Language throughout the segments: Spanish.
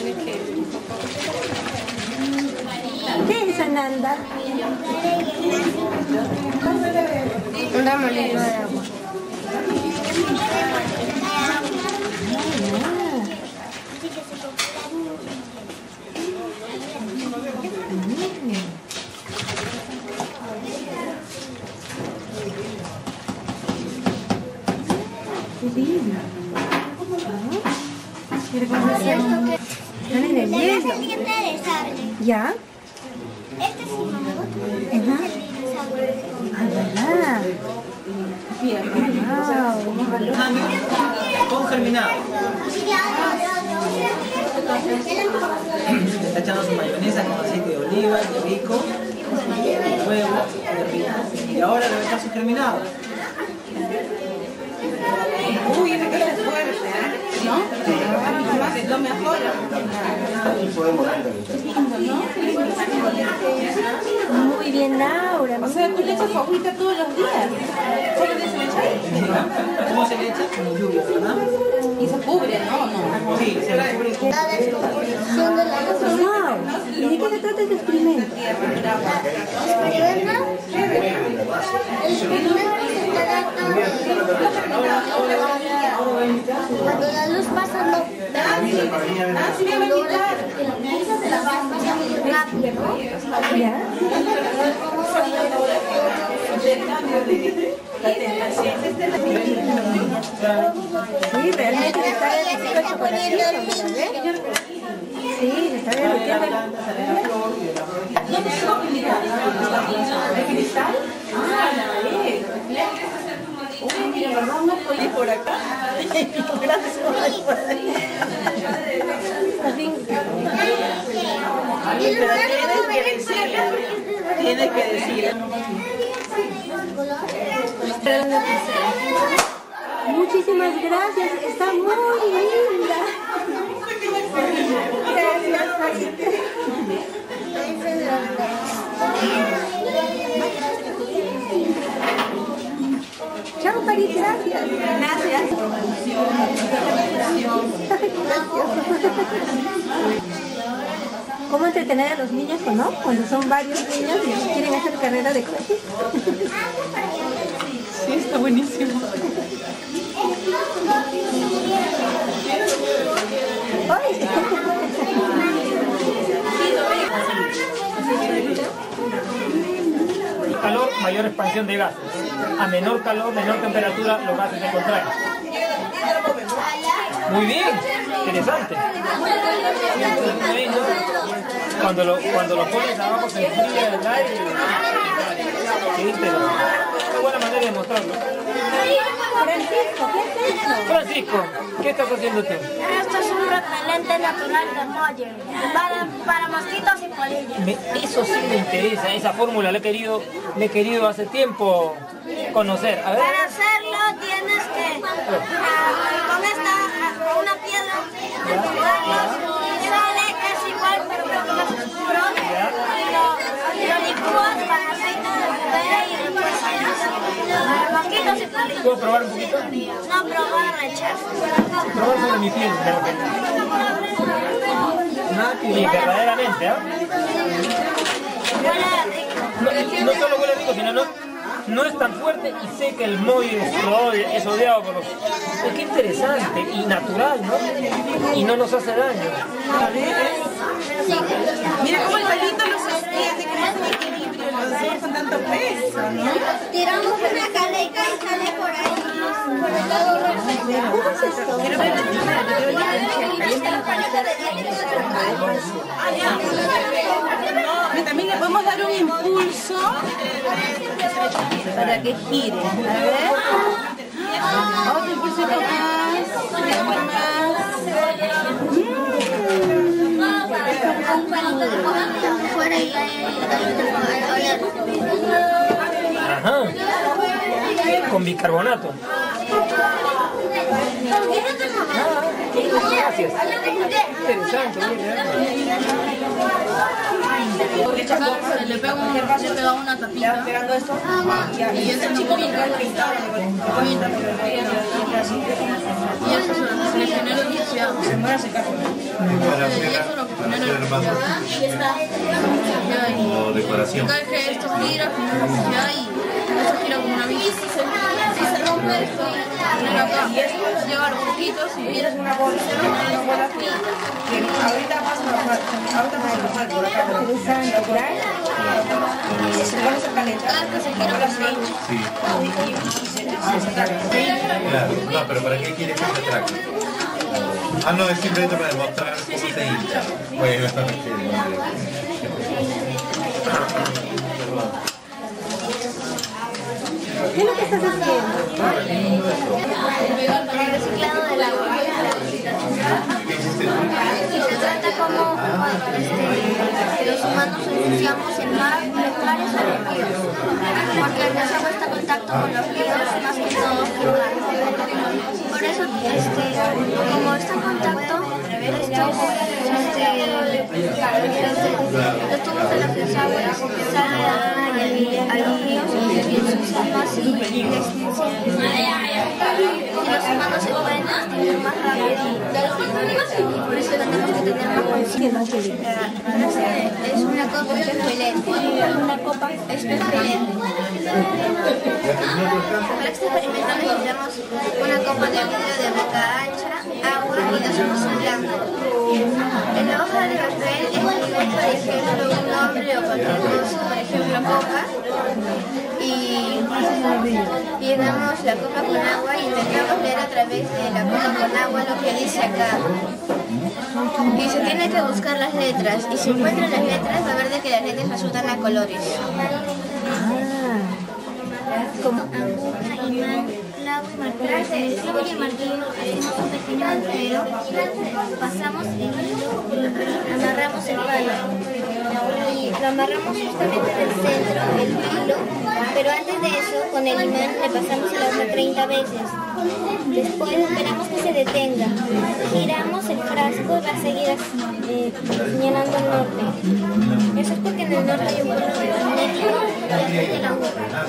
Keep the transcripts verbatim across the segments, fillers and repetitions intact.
tienes que... ¿Qué es, Ananda? Una molina de agua. Qué lindo. ¿Quieres conocer? Están en el hielo. ¿Ya? Este es un mamut. Ajá. Ah, ¿verdad? Wow. Todo germinado. Le está echando su mayonesa con aceite de oliva, de rico, huevo, y ahora le va a echar su germinado. Uy, ese que es fuerte, ¿eh? ¿No? Lo mejor. Muy bien, Laura. O sea, tú le echas agüita todos los días. ¿Solo le echas? ¿Cómo se le echa? Como lluvia, ¿verdad? Y se cubre, ¿no? ¿No? Sí, se le cubre. Wow. ¿Y de qué se trata este experimento? ¿Experimento? El experimento se trata de cuando la luz pasa no pasa muy rápido. ¿Ya? Sí, realmente le está derritiendo el chocolate. Sí, le está derritiendo el... Y por acá. Pero tienes que decirle. Tienes que decirle. Muchísimas gracias, está muy linda. Gracias, Marita. Chao, Paris, gracias. Gracias. ¿Cómo entretener a los niños, no? Cuando son varios niños y quieren hacer carrera de coches. Sí, está buenísimo. ¡Ay! Calor, mayor expansión de gases. A menor calor, menor temperatura, los gases se contraen. Muy bien, interesante. Cuando lo, cuando lo pones abajo se enfría el aire. Qué interesante. Una buena manera de mostrarlo. Francisco, ¿qué es eso? Francisco, ¿qué estás haciendo tú? Esto es un repelente natural de pollo para, para mosquitos y polillas. Me, eso sí me interesa, esa fórmula la he querido, la he querido hace tiempo conocer. A ver. Para hacerlo tienes que ah, con esta ah, una piedra empujarlos y sale es igual pero con más oscuro y lo, y lo licúas con aceite de bebé y después para mosquitos y polillas. ¿Puedo probar un poquito? No, probar rechazo. Probar sobre mi piel, de repente. Y verdaderamente, ¿ah? Huele rico. No, y no solo huele rico, sino no, no es tan fuerte y sé que el moho es odiado por los... Es que interesante y natural, ¿no? Y no nos hace daño. Mira cómo el palito lo sostiene, que no hace equilibrio, lo hacemos con tanto peso, ¿no? Tiramos una caneca y sale por ahí, por el lado rojo. ¿Cómo es esto? Y también le podemos dar un impulso para que gire. A ver. Otro impulso más. Fuera y Ajá. Con bicarbonato. Gracias. Interesante, mira. Le pego un le pego una tapita. pegando esto. Y ese chico me encanta. Y eso se le genera un para secar. Para hacer, para hacer más como decoración. Acá es que esto gira, ya, y esto gira como una bici. Si se rompe esto, poner acá, llevar poquitos y Tienes una bola, una bola aquí, que ahorita pasa la ahorita pasa la parte por acá. ¿Te gusta integrar? Y se pone a calentar. cada vez que se gira por aceite. Sí. Y se se traga. Claro. No, pero ¿para qué quieres que se traque? Ah, no, es simplemente para demostrar cómo se hincha. Bueno, sí, ¿Qué es lo que estás haciendo? El reciclado del agua. Se trata como este, los humanos ensuciamos el mar, los mares o los ríos, porque el agua está en contacto con los ríos más que todo el mar. Por eso, este, como está en contacto, estos, este, los tubos de las aguas salen a los ríos y ensucian más y la extinción. Y los humanos se pueden extinguir más rápido. Por eso tenemos que tener más conciencia. Es una copa excelente. Una copa excelente. Para este experimento necesitamos una copa de vidrio de boca ancha, agua y dos hojas blancas. En la hoja de papel escribimos, por ejemplo, un nombre o cualquier cosa, por ejemplo, copa, y llenamos la copa con agua y intentamos leer a través de la copa con agua lo que dice acá. Y se tiene que buscar las letras, y si encuentran las letras va a ver de que las letras resultan a colores. Como Aguja, imán, clavo y martillo. Con el clavo y el martillo hacemos un pequeño agujero, pasamos el hilo, amarramos el palo y lo amarramos justamente en el centro del hilo, pero antes de eso con el imán le pasamos el aguja treinta veces. Después esperamos que se detenga, giramos el frasco y va a seguir eh, señalando el norte. Eso es porque en el norte hay un punto magnético y después de la aguja.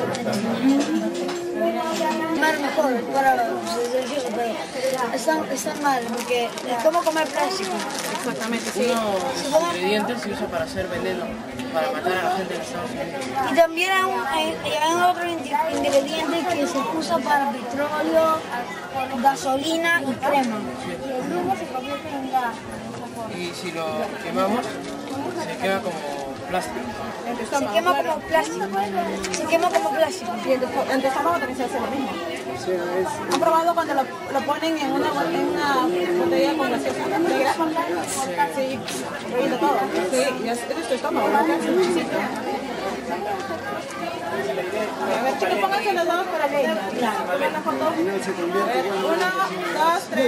Comer mejor para los pero están, están mal porque es como comer plástico. Exactamente, sí. Unos ingredientes se usa para hacer veneno, para matar a la gente en Estados Unidos. Y también hay, un, hay, hay otro ingrediente que se usa para petróleo, gasolina y crema. Y el humo se convierte en gas. Y si lo quemamos, se quema como plástico. Se quema como plástico. Se quema como plástico. Y en tu, en tu estómago también se hace lo mismo. ¿Han probado cuando lo, lo ponen en una, en una botella con gaseosa negra? Sí, revienta todo. Sí, y es es tu estómago, ¿no? A ver, chicos, pónganse los dos para poder ver la foto. A ver, uno, dos, tres.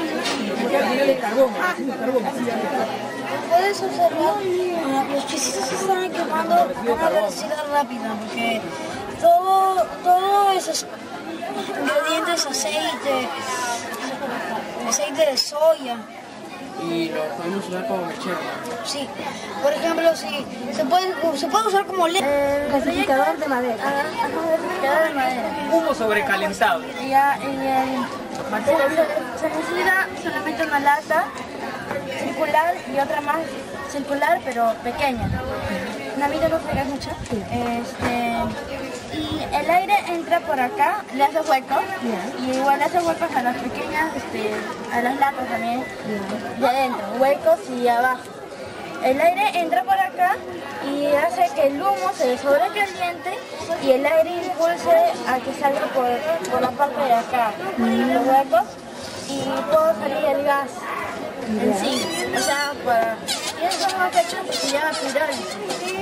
Ah, Puedes observar, los chisitos se están quemando a una velocidad rápida porque todo, todo esos ingredientes, aceite, aceite de soya. Y lo podemos usar como mechero. Sí, por ejemplo, si se puede, se puede usar como leche. el gasificador de madera. Gasificador de madera. Humo sobrecalentado. Ya, y el, se, se necesita solamente una lata circular y otra más circular pero pequeña. Una vida no fregas mucho. Este, y el aire entra por acá, le hace huecos y igual le hace huecos a las pequeñas, este, a las latas también, de adentro, huecos y abajo. El aire entra por acá y hace que el humo se sobrecaliente y el aire impulse a que salga por, por la parte de acá, los huecos, y puede salir el gas en sí. O sea, para... Y eso es más hecho que se llama pirólisis.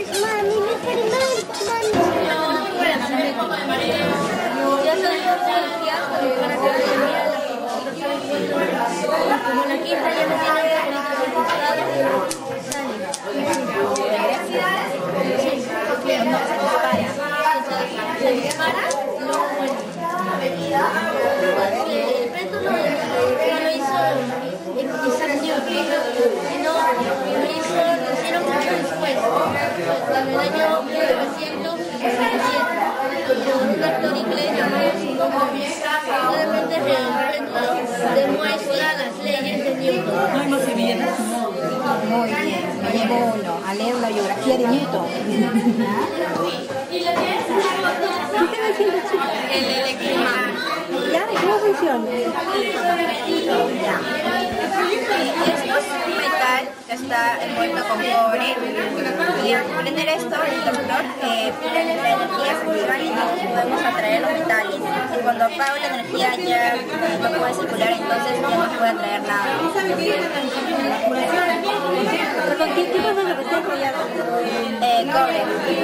Ya soy como la quinta ya no en el año mil novecientos sesenta y siete, con un actor inglés llamado Simplemente demuestra las leyes de Newton. No hay más semillas. Muy bien, me llevo uno a leer la biografía de Newton. ¿Qué están haciendo, chicos? El electroimán. ¿Ya? ¿Cómo funciona? Esto es un metal que está envuelto con cobre y al prender esto, el doctor eh, la energía se activa y nosotros podemos atraer los metales. Y cuando apago la energía ya no puede circular, entonces ya no puede atraer nada. ¿Con qué tipo de está enrollado? Eh, cobre.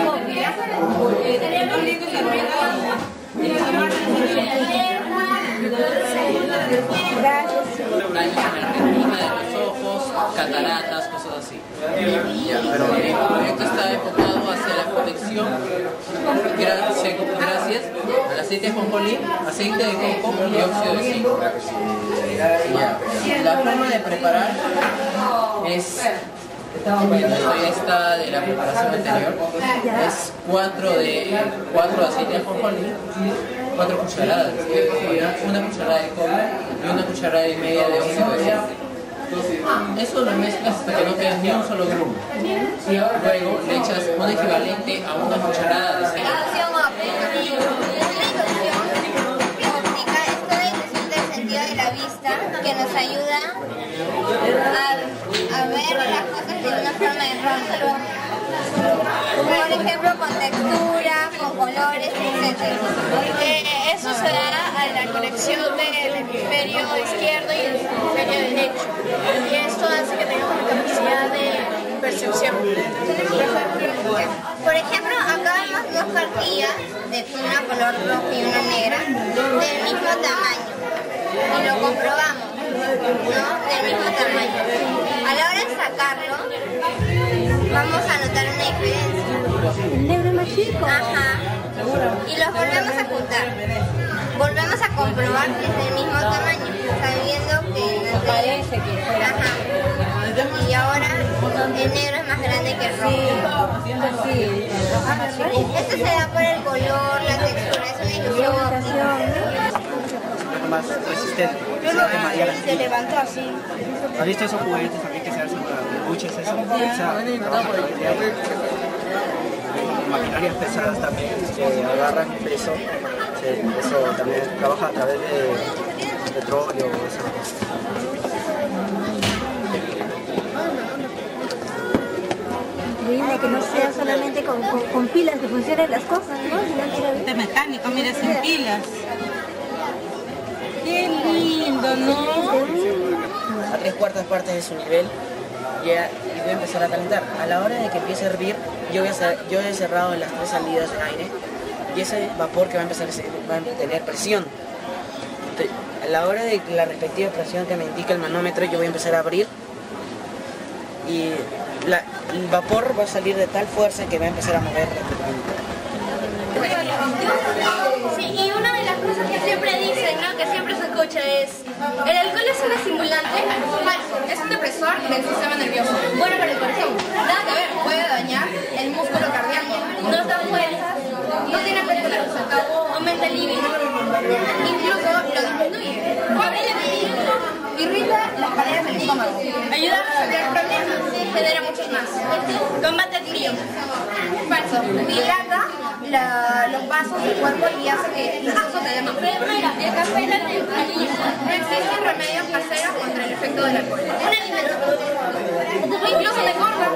Cataratas, cosas así. Ya, pero el proyecto está enfocado hacia la protección gracias, gracias al aceite de ajonjolí, aceite de coco y óxido de zinc. Ya. La forma de preparar es, bueno, esto ya está de la preparación anterior, es cuatro de cuatro de aceite de ajonjolí, cuatro cucharadas, una cucharada de coco y una cucharada y media de óxido de zinc. Eso lo mezclas hasta que no quede ni un solo grumo. Luego le echas un equivalente a una cucharada de aceite. Inducción óptica. Una inducción óptica es toda inducción del sentido de la vista que nos ayuda a, a ver las cosas de una forma errónea. Por ejemplo, con textura, con colores, etcétera. Eh, eso se da a la conexión del hemisferio izquierdo y el hemisferio derecho. Y esto hace que tengamos la capacidad de percepción. Por ejemplo, acá vemos dos cartillas, de una color roja y una negra, del mismo tamaño. Y lo comprobamos, ¿no? Del mismo tamaño. A la hora de sacarlo, vamos a notar una diferencia. El negro es más chico. Ajá. Y los volvemos a juntar. Volvemos a comprobar que es del mismo tamaño, sabiendo que no parece que Ajá. Y ahora el negro es más grande que el rojo. Sí, Esto se da por el color, la textura, es una ilusión óptica. Más resistente. Se levantó así. ¿Has visto esos juguetes también que se hacen para peluches? Eso, esa, maquinarias pesadas también que agarran peso. Sí, eso también trabaja a través de petróleo. Eso. Increíble que no sea solamente con, con, con pilas que funcionen las cosas, ¿no? Este es mecánico, mira, sin pilas. Qué lindo, ¿no? A tres cuartas partes de su nivel ya, y voy a empezar a calentar. A la hora de que empiece a hervir, yo, voy a cer yo he cerrado las tres salidas de aire y ese vapor que va a empezar a, va a tener presión. Entonces, a la hora de la respectiva presión que me indica el manómetro, yo voy a empezar a abrir y la, el vapor va a salir de tal fuerza que va a empezar a mover rápidamente. Sí, y una de las cosas que siempre dicen, ¿no? Que siempre se escucha es: el alcohol es un estimulante falso, es un depresor del sistema nervioso, bueno para el corazón, nada que ver, puede dañar el músculo cardíaco, no da fuerzas, no tiene efecto en aumenta el líbido, incluso lo disminuye, irrita las paredes del estómago, ayuda a resolver problemas, genera muchos más, combate el frío, falso, dilata la, los vasos del cuerpo y hace que incluso te dé más frío. El café la tranquiliza. No existen remedios caseros contra el efecto del alcohol. Un alimento. Incluso te corta.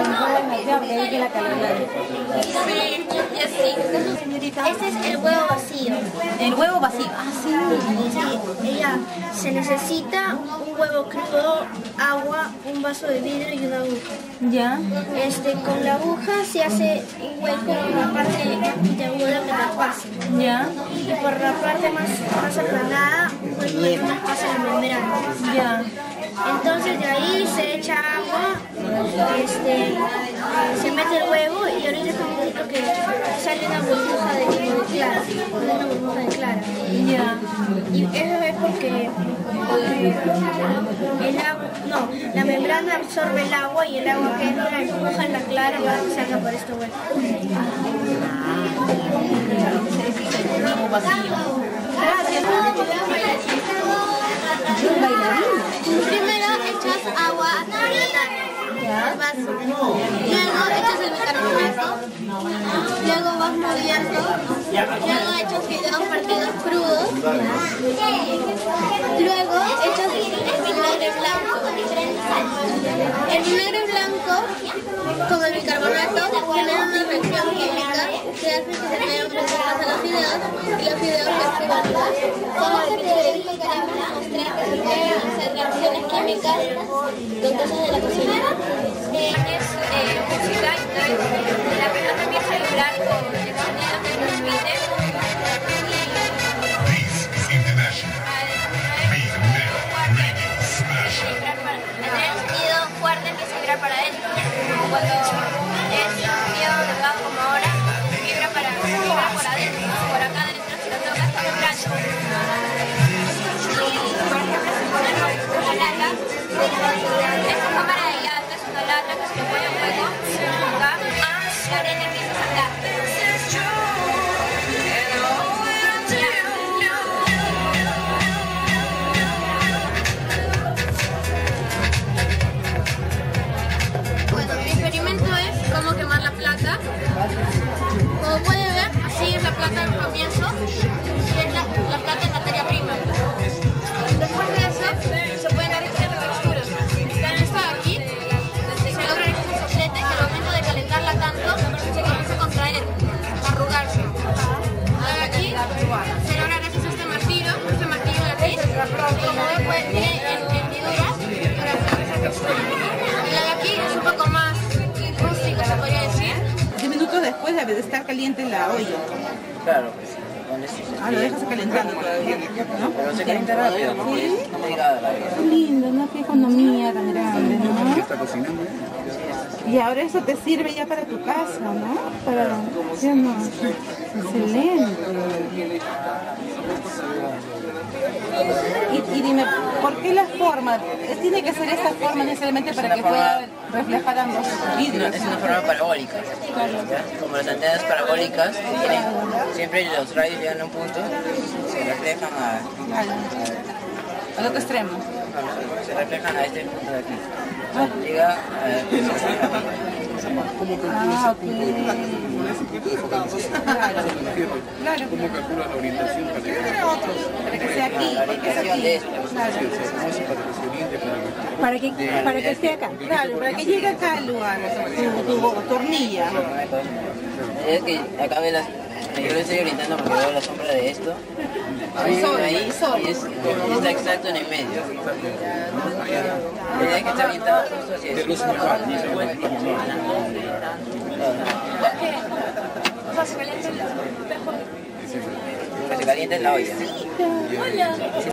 Sí, y así. Este es el huevo vacío. El huevo vacío. Ah, sí. Sí, ella se necesita un huevo crudo, agua, un vaso de vidrio y una aguja. Ya. Este, con la aguja se hace un hueco en la parte de aguda que la pase. Ya. Y por la parte más, más aplanada, un hueco que nos pasa la membrana. Ya. Entonces de ahí se echa agua, este, se mete el huevo y ahorita está un poquito que sale una burbuja de, de clara, una burbuja de clara. Ya. Y eso es porque, porque el agua, no, la membrana absorbe el agua y el agua que entra empuja en la clara para que salga por este hueco. El huevo vacío. Primero echas el vaso. Luego echas el bicarbonato. Luego vas moviendo. Luego echas fideos partidos crudos. Luego echas el vinagre blanco. El vinagre blanco con el bicarbonato genera una reacción química que hace que se vayan más a los fideos y los fideos que se van. Con este periódico queremos mostrar que se pueden hacer reacciones químicas con cosas de la cocina. Es eh, música, entonces la pelota empieza a vibrar con el sonido que transmite. This is international. Big Metal Radio Smash. El sonido fuerte empieza a vibrar para adentro. Cuando es sonido delgado como ahora, vibra para vibra por adentro. Por acá adentro, si lo tocas, está vibrando. Y por ejemplo, si ponemos una lata, esta cámara de lata es una lata que se le pone fuego acá, la arena empieza a saltar. Bueno, mi experimento es cómo quemar la plata. Como pueden ver, así es la plata al comienzo y es la, la plata es materia prima. Después de eso, se pueden dar diferentes texturas. Está en esta de aquí, se logra este soplete que al momento de calentarla tanto, se comienza a contraer, a arrugarse. La de aquí, se logra gracias a este martillo, este martillo de aquí, y como ven, pues tiene hendiduras para hacer esa textura. Y la de aquí es un poco más rústica, se podría decir. diez minutos después debe de estar caliente la olla. Claro, pues sí. Ah, lo dejas calentando todavía, ¿no? Pero se calienta rápido, ¿no? Sí. Está ligada la vida. Qué lindo, ¿no? Qué economía tan grande, ¿no? está cocinando. Y ahora eso te sirve ya para tu casa, ¿no? Para, ¿sí o no? Excelente. Y, y dime, ¿por qué la forma? ¿Tiene que ser esta forma necesariamente para que pueda reflejar ambos vidrios? Es una forma parabólica. ¿Ya? Como las antenas parabólicas, tienen, siempre los rayos llegan a un punto, se reflejan a, Claro. Al otro extremo. se reflejan a este punto de aquí. Llega a... Ah, ok. Claro. Claro. ¿Cómo calcula la orientación para llegar a otros? Para que sea aquí, para que sea aquí. Claro. ¿Cómo se para que se oriente para Para que, para que esté acá. Claro, para que llegue acá al lugar, tu, tu, tu tornilla. Es que acá ve las... Yo lo estoy orientando porque veo la sombra de esto. Ahí, sol, ahí, el sol. y es, está exacto en el medio. La idea es que está orientado justo hacia eso. O sea, se calienta el espejo. Que se calienta en la olla.